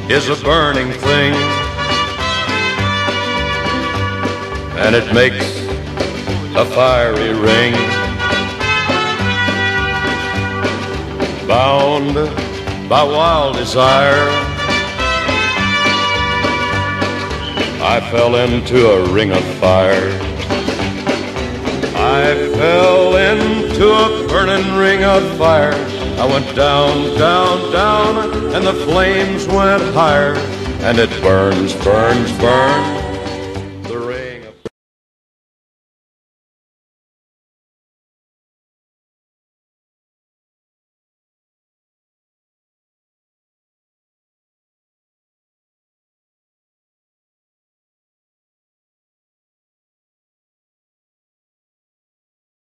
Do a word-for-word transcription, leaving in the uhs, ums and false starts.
is a burning thing, and it makes a fiery ring. Bound by wild desire, I fell into a ring of fire. I fell into a burning ring of fire. I went down, down, down, and the flames went higher. And it burns, burns, burns